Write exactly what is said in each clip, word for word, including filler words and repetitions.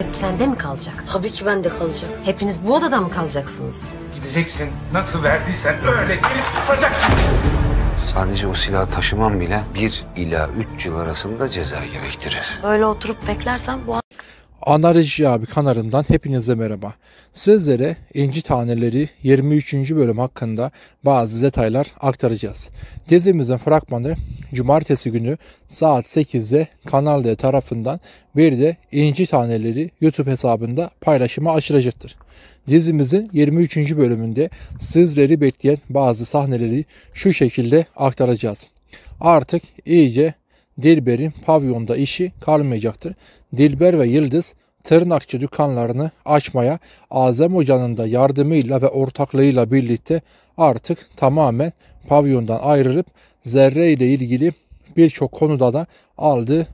Sende mi kalacak? Tabii ki bende kalacak. Hepiniz bu odada mı kalacaksınız? Gideceksin, nasıl verdiysen öyle gelip yapacaksın. Sadece o silahı taşımam bile bir ila üç yıl arasında ceza gerektirir. Böyle oturup beklersen bu Analici abi kanalından hepinize merhaba. Sizlere İnci Taneleri yirmi üçüncü bölüm hakkında bazı detaylar aktaracağız. Dizimizin fragmanı cumartesi günü saat sekizde Kanal D tarafından bir de İnci Taneleri YouTube hesabında paylaşıma açılacaktır. Dizimizin yirmi üçüncü bölümünde sizleri bekleyen bazı sahneleri şu şekilde aktaracağız. Artık iyice Dilber'in pavyonda işi kalmayacaktır. Dilber ve Yıldız tırnakçı dükkanlarını açmaya Azem Hoca'nın da yardımıyla ve ortaklığıyla birlikte artık tamamen pavyondan ayrılıp Zerre ile ilgili birçok konuda da aldığı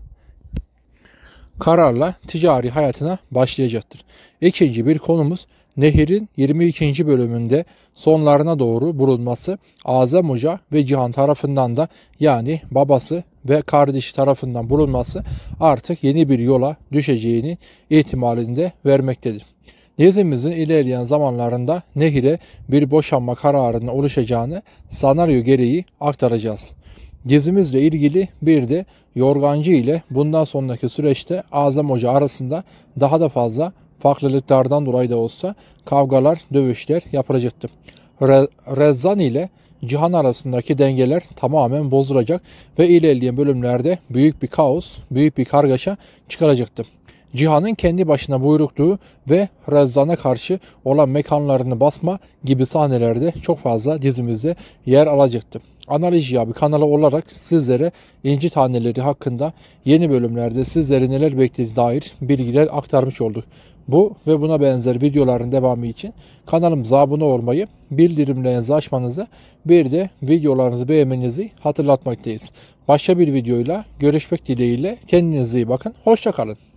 kararla ticari hayatına başlayacaktır. İkinci bir konumuz Nehir'in yirmi ikinci bölümünde sonlarına doğru bulunması, Azem Hoca ve Cihan tarafından da yani babası ve kardeşi tarafından bulunması artık yeni bir yola düşeceğini ihtimalinde vermektedir. Dizimizin ilerleyen zamanlarında Nehir'e bir boşanma kararının oluşacağını senaryo gereği aktaracağız. Dizimizle ilgili bir de Yorgancı ile bundan sonraki süreçte Azem Hoca arasında daha da fazla farklılıklardan dolayı da olsa kavgalar, dövüşler yapılacaktır. Re Rezzan ile Cihan arasındaki dengeler tamamen bozulacak ve ilerleyen bölümlerde büyük bir kaos, büyük bir kargaşa çıkaracaktır. Cihan'ın kendi başına buyrukluğu ve Rezzan'a karşı olan mekanlarını basma gibi sahnelerde çok fazla dizimizde yer alacaktır. Analizi abi kanalı olarak sizlere İnci Taneleri hakkında yeni bölümlerde sizlere neler beklediğine dair bilgiler aktarmış olduk. Bu ve buna benzer videoların devamı için kanalımıza abone olmayı, bildirimlerinizi açmanızı, bir de videolarınızı beğenmenizi hatırlatmaktayız. Başka bir videoyla görüşmek dileğiyle kendinize iyi bakın. Hoşça kalın.